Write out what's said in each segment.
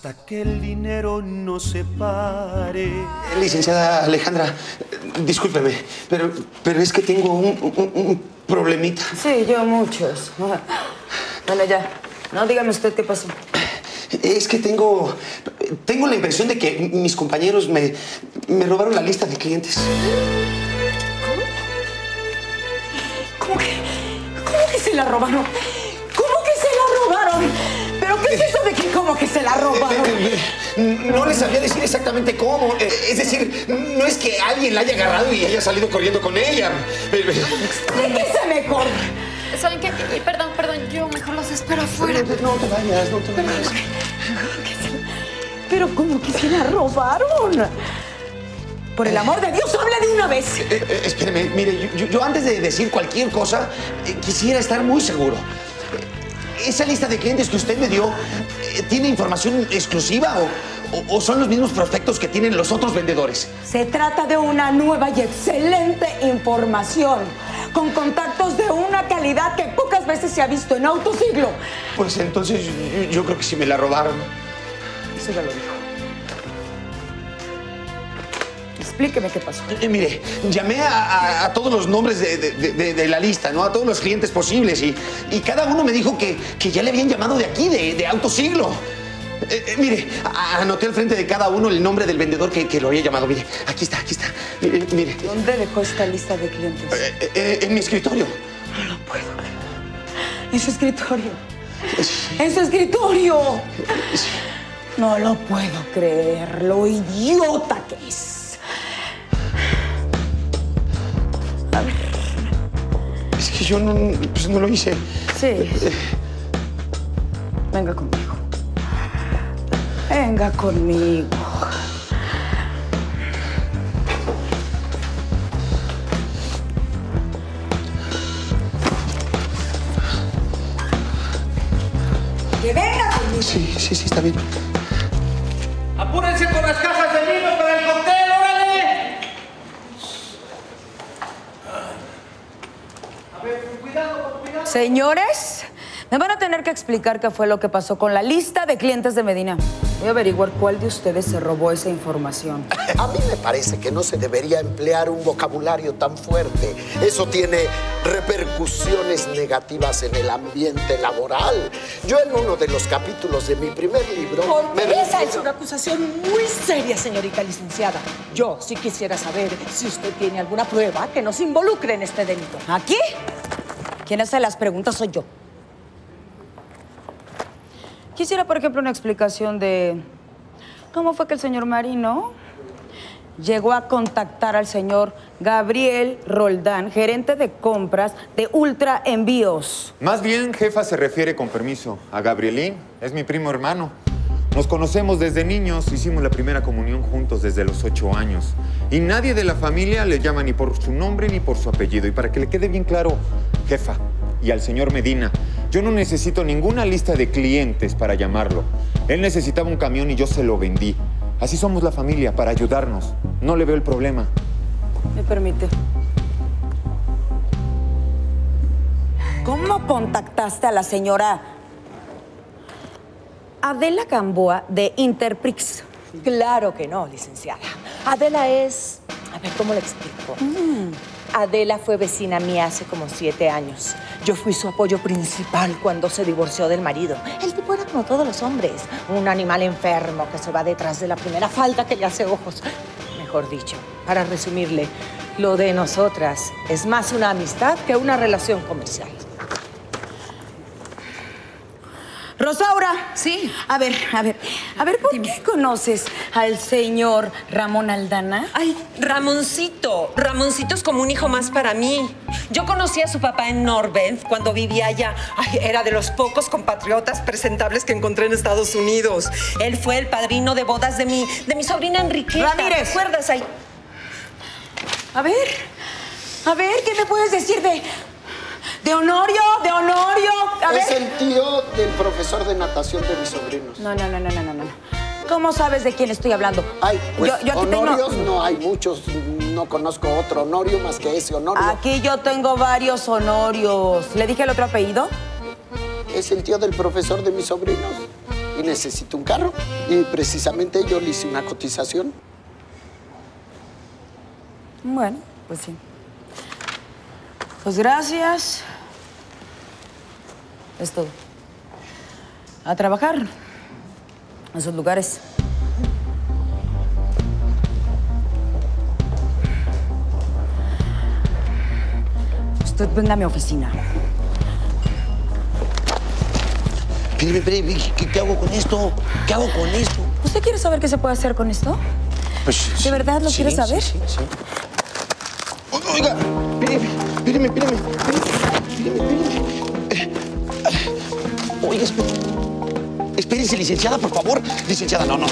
hasta que el dinero nos separe. Licenciada Alejandra, discúlpeme, pero es que tengo un problemita. Sí, yo muchos. Bueno, ya. No, dígame usted qué pasó. Es que tengo la impresión de que mis compañeros me robaron la lista de clientes. ¿Cómo que se la robaron? ¿Cómo que se la robaron? ¿Pero qué es eso de que cómo que se la robaron? No les sabía decir exactamente cómo. Es decir, no es que alguien la haya agarrado y haya salido corriendo con ella. Explíquese mejor. ¿Saben qué? Perdón, yo mejor los espero afuera. No te vayas. ¿Pero cómo que se la robaron? Por el amor de Dios, habla de una vez. Espéreme, mire, yo antes de decir cualquier cosa, quisiera estar muy seguro. ¿Esa lista de clientes que usted me dio tiene información exclusiva o son los mismos prospectos que tienen los otros vendedores? Se trata de una nueva y excelente información, con contactos de una calidad que pocas veces se ha visto en Autosiglo. Pues entonces yo creo que sí me la robaron. Eso ya lo dijo. Explíqueme qué pasó. Mire, llamé a todos los nombres de la lista, ¿no? A todos los clientes posibles y cada uno me dijo que ya le habían llamado de aquí, de Autosiglo. Mire, anoté al frente de cada uno el nombre del vendedor que lo había llamado. Mire, aquí está. Mire. ¿Dónde dejó esta lista de clientes? En mi escritorio. No lo puedo creer. En su escritorio. ¡En su escritorio! No lo puedo creer, lo idiota que es. A ver. Es que yo no lo hice. Sí. Venga conmigo. Venga conmigo. ¡Que venga conmigo! Sí, está bien. ¡Apúrense con las cajas de vino para el cóctel, órale! A ver, con cuidado. Señores, me van a tener que explicar qué fue lo que pasó con la lista de clientes de Medina. Voy a averiguar cuál de ustedes se robó esa información. A mí me parece que no se debería emplear un vocabulario tan fuerte. Eso tiene repercusiones negativas en el ambiente laboral. Yo en uno de los capítulos de mi primer libro... Esa es una acusación muy seria, señorita licenciada. Yo sí quisiera saber si usted tiene alguna prueba que nos involucre en este delito. ¿Aquí? Quien hace las preguntas soy yo. Quisiera, por ejemplo, una explicación de cómo fue que el señor Marino llegó a contactar al señor Gabriel Roldán, gerente de compras de Ultra Envíos. Más bien, jefa se refiere con permiso a Gabrielín. Es mi primo hermano. Nos conocemos desde niños, hicimos la primera comunión juntos desde los 8 años. Y nadie de la familia le llama ni por su nombre ni por su apellido. Y para que le quede bien claro, jefa, y al señor Medina, yo no necesito ninguna lista de clientes para llamarlo. Él necesitaba un camión y yo se lo vendí. Así somos la familia, para ayudarnos. No le veo el problema. ¿Me permite? ¿Cómo contactaste a la señora Adela Gamboa de Interprix? Claro que no, licenciada. Adela es... A ver, ¿cómo le explico? Adela fue vecina mía hace como 7 años. Yo fui su apoyo principal cuando se divorció del marido. El tipo era como todos los hombres. Un animal enfermo que se va detrás de la primera falda que le hace ojos. Mejor dicho, para resumirle, lo de nosotras es más una amistad que una relación comercial. Rosaura. Sí. A ver, ¿por qué conoces al señor Ramón Aldana? Ay, Ramoncito. Ramoncito es como un hijo más para mí. Yo conocí a su papá en Norvent cuando vivía allá. Ay, era de los pocos compatriotas presentables que encontré en Estados Unidos. Él fue el padrino de bodas de mi sobrina Enriqueta. Ramírez. ¿Te acuerdas? Ay. A ver, ¿qué me puedes decir de Honorio? A ver. Es el tío del profesor de natación de mis sobrinos. No. ¿Cómo sabes de quién estoy hablando? Ay, pues yo aquí Honorios no hay muchos. No conozco otro Honorio más que ese Honorio. Aquí yo tengo varios Honorios. ¿Le dije el otro apellido? Es el tío del profesor de mis sobrinos. y necesito un carro. Y precisamente yo le hice una cotización. Bueno, pues sí. Pues gracias. Es todo. A trabajar. A sus lugares. Usted venga a mi oficina. Espérame, ¿qué hago con esto? ¿Qué hago con esto? ¿Usted quiere saber qué se puede hacer con esto? Pues, ¿De verdad lo quiere saber? Sí. Oiga, espérame. Oiga, espérense, licenciada, por favor. Licenciada, no.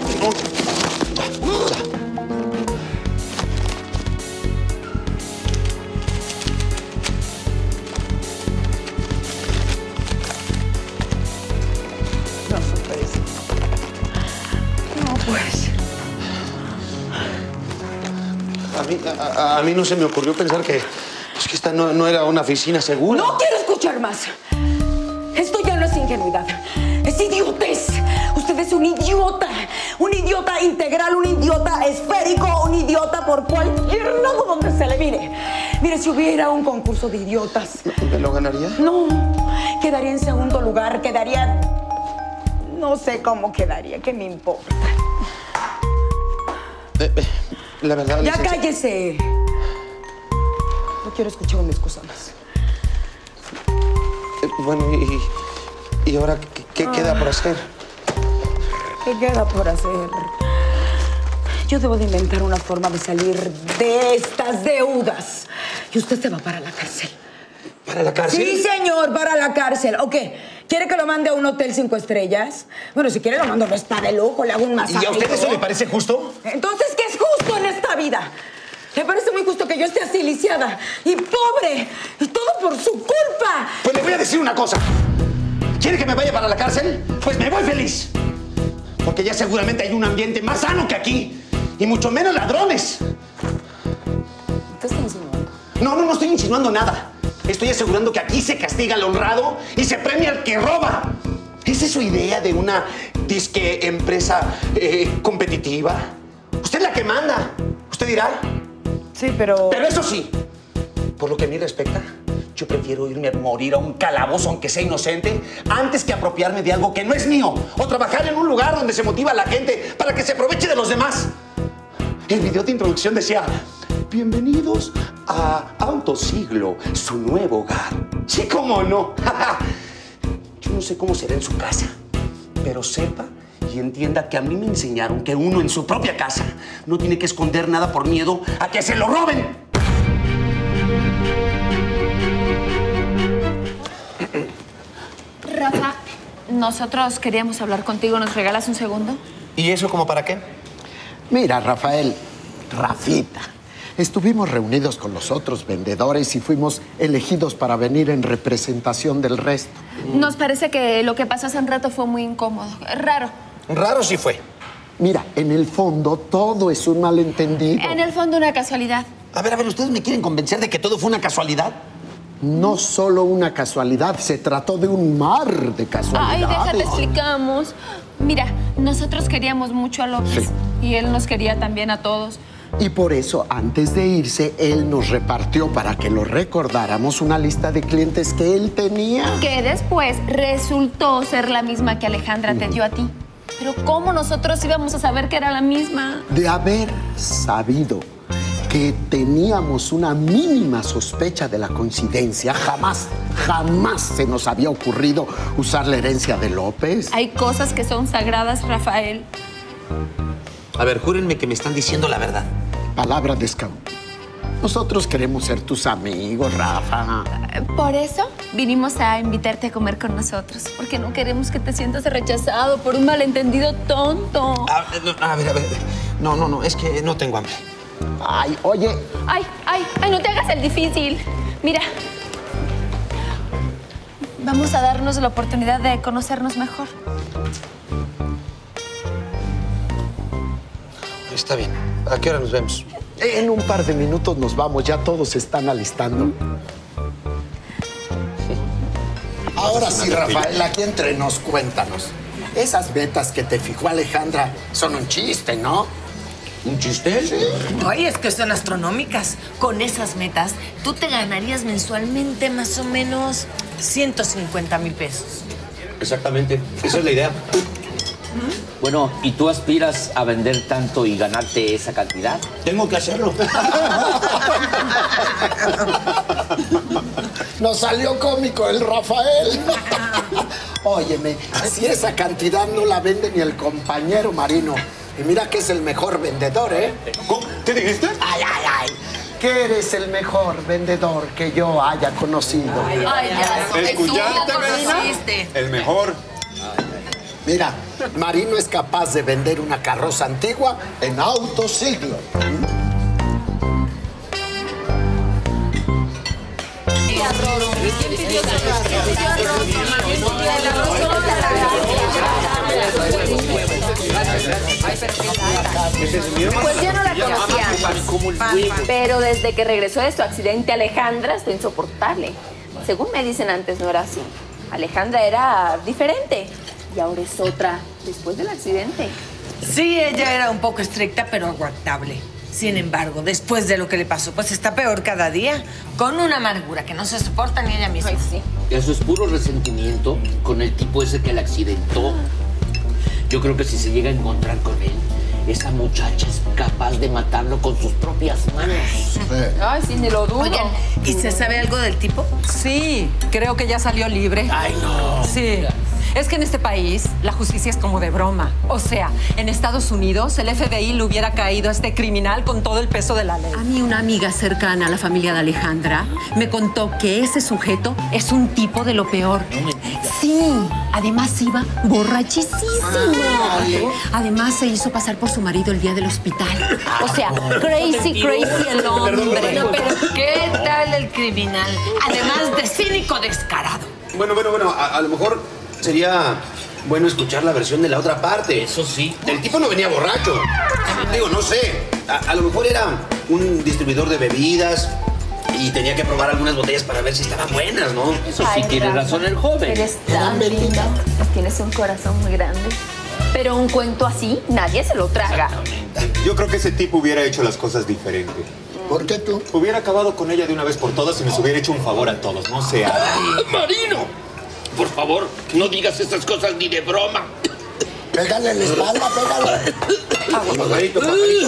A mí no se me ocurrió pensar que esta no era una oficina segura. No quiero escuchar más. Esto ya no es ingenuidad. Es idiotez. Usted es un idiota. Un idiota integral, un idiota esférico, un idiota por cualquier lado donde se le mire. Mire, si hubiera un concurso de idiotas... ¿Me lo ganaría? No. Quedaría en segundo lugar. Quedaría... No sé cómo quedaría. ¿Qué me importa? La verdad... ¡Ya cállese! No quiero escuchar una excusa más. Bueno, ¿y ahora qué queda por hacer? ¿Qué queda por hacer? Yo debo de inventar una forma de salir de estas deudas. Y usted se va para la cárcel. ¿Para la cárcel? Sí, señor, para la cárcel. ¿O qué? ¿Quiere que lo mande a un hotel 5 estrellas? Bueno, si quiere lo mando a un spa de lujo, le hago un masaje. ¿Y a usted eso le parece justo? Entonces, ¿qué es justo en esta vida? ¿Le parece muy justo que yo esté así, lisiada y pobre? Y todo por su culpa. Pues le voy a decir una cosa. ¿Quiere que me vaya para la cárcel? Pues me voy feliz. Porque ya seguramente hay un ambiente más sano que aquí. Y mucho menos ladrones. ¿Qué está insinuando? No estoy insinuando nada. Estoy asegurando que aquí se castiga al honrado y se premia al que roba. ¿Esa es su idea de una disque empresa competitiva? Usted es la que manda. ¿Usted dirá? Sí, pero... Pero eso sí, por lo que a mí respecta, yo prefiero irme a morir a un calabozo, aunque sea inocente, antes que apropiarme de algo que no es mío o trabajar en un lugar donde se motiva a la gente para que se aproveche de los demás. El video de introducción decía: bienvenidos a Autosiglo, su nuevo hogar. Sí, cómo no. Yo no sé cómo será en su casa, pero sepa y entienda que a mí me enseñaron que uno en su propia casa no tiene que esconder nada por miedo a que se lo roben. Rafa, nosotros queríamos hablar contigo. ¿Nos regalas un segundo? ¿Y eso como para qué? Mira, Rafael, Rafita, estuvimos reunidos con los otros vendedores y fuimos elegidos para venir en representación del resto. Nos parece que lo que pasó hace un rato fue muy incómodo. Raro. Raro sí fue. Mira, en el fondo todo es un malentendido. En el fondo, una casualidad. A ver, ¿ustedes me quieren convencer de que todo fue una casualidad? No solo una casualidad, se trató de un mar de casualidades. Ay, déjate, explicamos. Mira, nosotros queríamos mucho a López. Sí. Y él nos quería también a todos. Y por eso, antes de irse, él nos repartió para que lo recordáramos una lista de clientes que él tenía. Que después resultó ser la misma que Alejandra te dio a ti. Pero ¿cómo nosotros íbamos a saber que era la misma? De haber sabido que teníamos una mínima sospecha de la coincidencia, jamás se nos había ocurrido usar la herencia de López. Hay cosas que son sagradas, Rafael. A ver, júrenme que me están diciendo la verdad. Palabra de scout. Nosotros queremos ser tus amigos, Rafa. Por eso vinimos a invitarte a comer con nosotros. Porque no queremos que te sientas rechazado por un malentendido tonto. A ver. No, es que no tengo hambre. Ay, oye. Ay, no te hagas el difícil. Mira, vamos a darnos la oportunidad de conocernos mejor. Está bien. ¿A qué hora nos vemos? En un par de minutos nos vamos, ya todos se están alistando. Ahora sí, Rafael, aquí entre nos, cuéntanos. esas metas que te fijó Alejandra son un chiste, ¿no? ¿Un chiste? Sí. Ay, es que son astronómicas. Con esas metas, tú te ganarías mensualmente más o menos 150,000 pesos. Exactamente. Esa es la idea. Bueno, ¿y tú aspiras a vender tanto y ganarte esa cantidad? Tengo que hacerlo. Nos salió cómico el Rafael. Óyeme, si esa cantidad no la vende ni el compañero Marino. Y mira que es el mejor vendedor, ¿eh? ¿Cómo? ¿Qué dijiste? Ay, ay, ay. Que eres el mejor vendedor que yo haya conocido. Ay, ya. ¿Escuchaste, Medina? El mejor. Mira, Marino es capaz de vender una carroza antigua en autosiglo. Pues yo no la conocía, pero desde que regresó de su accidente Alejandra está insoportable. Según me dicen antes no era así. Alejandra era diferente y ahora es otra después del accidente. Sí, ella era un poco estricta, pero aguantable. Sin embargo, después de lo que le pasó, pues está peor cada día, con una amargura que no se soporta ni ella misma. Ay, sí. Eso es puro resentimiento con el tipo ese que la accidentó. Yo creo que si se llega a encontrar con él, esa muchacha es capaz de matarlo con sus propias manos. Ay, sí, ni lo dudo. Oigan, ¿y se sabe algo del tipo? Sí, creo que ya salió libre. Ay, no. Sí. Es que en este país la justicia es como de broma. O sea, en Estados Unidos el FBI le hubiera caído a este criminal con todo el peso de la ley. A mí una amiga cercana a la familia de Alejandra me contó que ese sujeto es un tipo de lo peor. Sí, además iba borrachísimo. Además se hizo pasar por su marido el día del hospital. O sea, crazy el hombre. Bueno, pero ¿qué tal el criminal? Además de cínico descarado. Bueno, a lo mejor sería bueno escuchar la versión de la otra parte. Eso sí. El tipo no venía borracho. Digo, no sé. A lo mejor era un distribuidor de bebidas y tenía que probar algunas botellas para ver si estaban buenas, ¿no? Eso sí, tiene razón el joven. Eres tan lindo. Tienes un corazón muy grande. Pero un cuento así, nadie se lo traga. Yo creo que ese tipo hubiera hecho las cosas diferente. ¿Por qué tú? Hubiera acabado con ella de una vez por todas y nos hubiera hecho un favor a todos, no sea. ¡Marino! Por favor, no digas esas cosas ni de broma. Pégale en la espalda, pégale. Pajarito.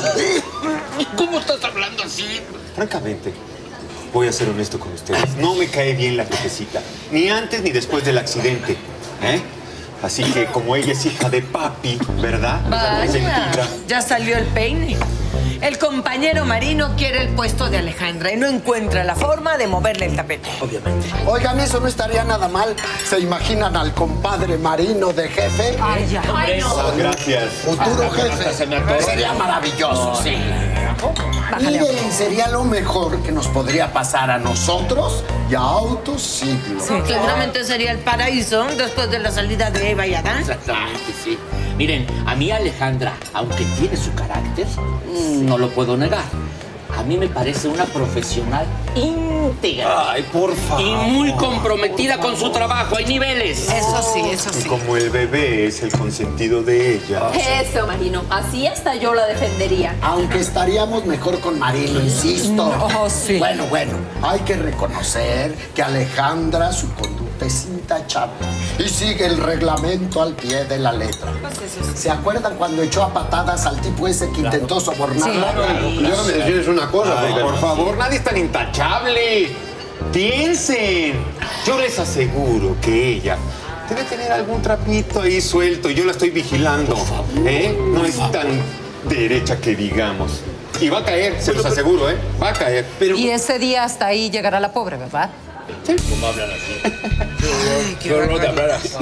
¿Cómo estás hablando así? Francamente, voy a ser honesto con ustedes. No me cae bien la jefecita. Ni antes ni después del accidente. Así que como ella es hija de papi, ¿verdad? Vaya, ya salió el peine. El compañero Marino quiere el puesto de Alejandra y no encuentra la forma de moverle el tapete. Obviamente. Oigan, eso no estaría nada mal. ¿Se imaginan al compadre Marino de jefe? Ay, ya. Ay, no. Gracias. Futuro jefe. Se me atora. Sería maravilloso, sí. Miren, sería lo mejor que nos podría pasar a nosotros y a Autosiglo. Sí, claramente sería el paraíso después de la salida de Eva y Adán. Exactamente, sí. Miren, a mí Alejandra, aunque tiene su carácter, no lo puedo negar. A mí me parece una profesional íntegra. Ay, por favor. Y muy comprometida con su trabajo. Hay niveles. Eso sí, eso Y sí. como el bebé es el consentido de ella. Eso, Marino. Así hasta yo la defendería. Aunque estaríamos mejor con Marino, insisto. Oh, sí. Bueno, hay que reconocer que Alejandra, su conducta es intachable y sigue el reglamento al pie de la letra. ¿Se acuerdan cuando echó a patadas al tipo ese que intentó sobornarla? Déjame decirles una cosa. Ay, por favor, nadie es tan intachable. Piensen. Yo les aseguro que ella debe tener algún trapito ahí suelto y yo la estoy vigilando. No es tan derecha que digamos. Y va a caer, se los aseguro, va a caer. Pero Y ese día hasta ahí llegará la pobre, ¿verdad? ¿Cómo hablan así? Qué horror de hablar así.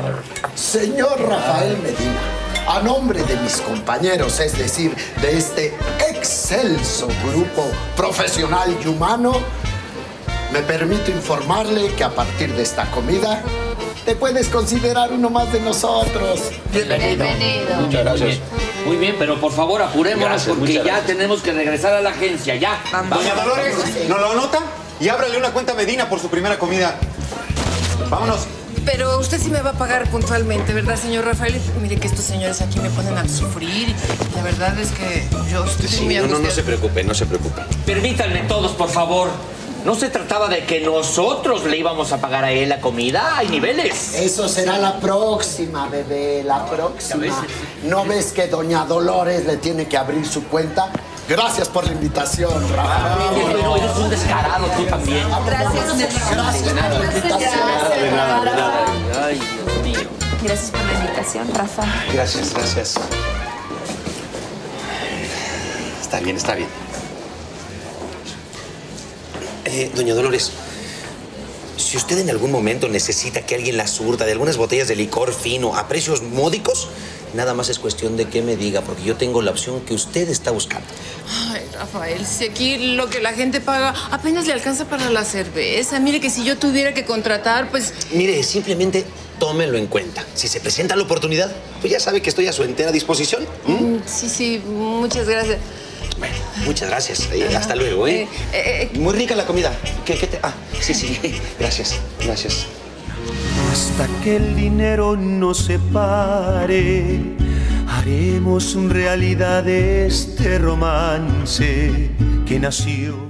Señor Rafael Medina, a nombre de mis compañeros, es decir, de este excelso grupo profesional y humano, me permito informarle que a partir de esta comida te puedes considerar uno más de nosotros. Bienvenido. muchas gracias. Muy bien, pero por favor apurémonos Gracias, porque muchas ya gracias. tenemos que regresar a la agencia, ya. Doña Dolores, ¿no lo anota? Y ábrale una cuenta a Medina por su primera comida. Vámonos. Pero usted sí me va a pagar puntualmente, ¿verdad, señor Rafael? Mire que estos señores aquí me ponen a sufrir. La verdad es que yo estoy muy angustiada. No se preocupe, no se preocupe. Permítanme todos, por favor. No se trataba de que nosotros le íbamos a pagar a él la comida. Hay niveles. Eso será la próxima, bebé, la próxima. ¿No ves que doña Dolores le tiene que abrir su cuenta? Gracias por la invitación, Rafa. No, eres un descarado, tú también. Gracias por la invitación. Ay, Dios mío. Gracias por la invitación, Rafa. Gracias, gracias. Está bien, está bien. Doña Dolores, si usted en algún momento necesita que alguien la surta de algunas botellas de licor fino a precios módicos, nada más es cuestión de que me diga, porque yo tengo la opción que usted está buscando. Ay, Rafael, si aquí lo que la gente paga apenas le alcanza para la cerveza. Mire que si yo tuviera que contratar, pues... Mire, simplemente tómelo en cuenta. Si se presenta la oportunidad, pues ya sabe que estoy a su entera disposición. Sí, muchas gracias. Bueno, muchas gracias. Hasta luego, ¿eh? Muy rica la comida. Sí. Gracias. Hasta que el dinero nos separe, haremos realidad este romance que nació